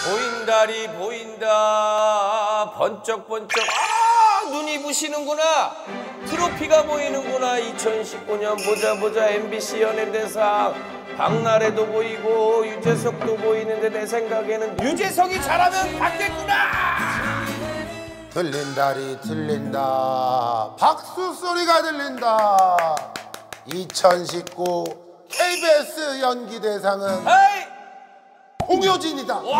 보인다리 보인다 번쩍번쩍 아 눈이 부시는구나 트로피가 보이는구나 2019년 보자 MBC 연예대상 박나래도 보이고 유재석도 보이는데 내 생각에는 유재석이 잘하면 받겠구나. 들린다리 들린다 박수 소리가 들린다. 2019 KBS 연기대상은 에이! 공효진이다. 와!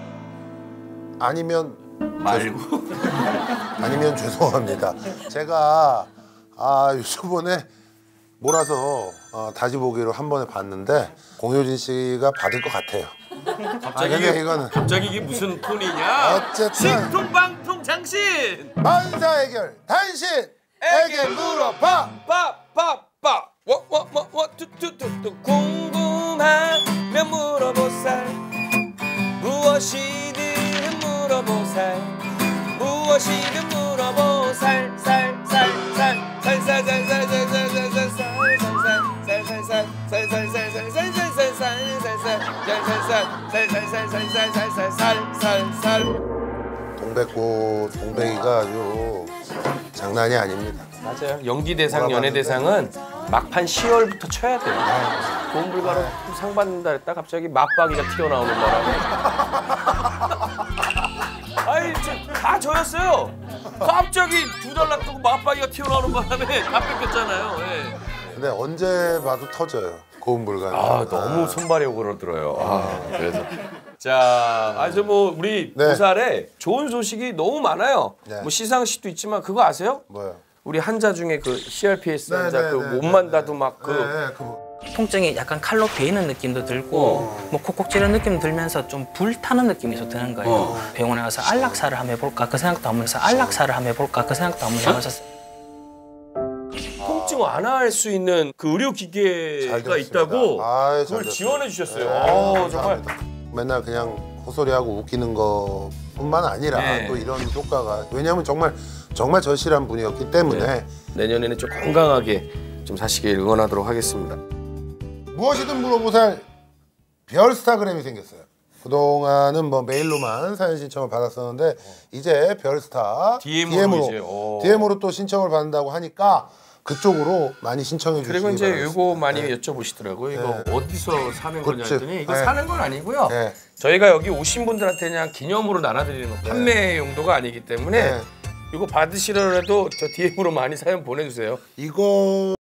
아니면 말고 아니면 죄송합니다. 제가 요번에 몰아서 다시 보기로 한 번에 봤는데 공효진 씨가 받을 것 같아요. 갑자기 이게 무슨 톤이냐? 어쨌든 신통방통 장신 만사해결 당신에게 물어봐. 빠빠빠 투투투투 궁금하면 물어보살 무엇이든 물어보살 무엇이든 물어보살 동백꽃 동백이가 아주 장난이 아닙니다. 맞아요. 연기대상, 연예대상은 막판 10월부터 쳐야 돼요. 좋은 불가로 상 받는다 했다 갑자기 맞박이가 튀어나오는 바람에 아니 다 저였어요. 갑자기 두 달 놔두고 맞박이가 튀어나오는 바람에 다 뺏겼잖아요. 예. 근데 언제 봐도 터져요. 고운 불가는. 너무 손발이 오그러 들어요. 그래서 자, 뭐 우리 부살에 좋은 소식이 너무 많아요. 뭐 시상식도 있지만 그거 아세요? 뭐요? 우리 환자 중에 그 CRPS 환자 그 몸만 닿아도 막 통증이 약간 칼로 베이는 느낌도 들고 뭐 콕콕 찌르는 느낌 들면서 좀 불타는 느낌이 좀 드는 거예요. 병원에 가서 안락사를 한번 해볼까 그 생각도 한번 해서 안락사를 한번 해볼까 그 생각도 한번 해보셨어요. 통증 완화할 수 있는 그 의료기계가 있다고 그걸 지원해 주셨어요. 정말 맨날 그냥 헛소리하고 웃기는 것뿐만 아니라 또 이런 효과가 왜냐하면 정말 절실한 분이었기 때문에 내년에는 좀 건강하게 좀 사시길 응원하도록 하겠습니다. 무엇이든 물어보살 별스타그램이 생겼어요. 그동안은 뭐 메일로만 사연 신청을 받았었는데 이제 별스타 DM으로 또 신청을 받는다고 하니까 그쪽으로 많이 신청해 주시기 바랍니다. 그리고 이제 이거 많이 여쭤보시더라고요. 이거 어디서 사는 거냐 했더니 이거 사는 건 아니고요. 저희가 여기 오신 분들한테 그냥 기념으로 나눠드리는 거 판매 용도가 아니기 때문에 이거 받으시더라도 저 DM으로 많이 사연 보내주세요. 이거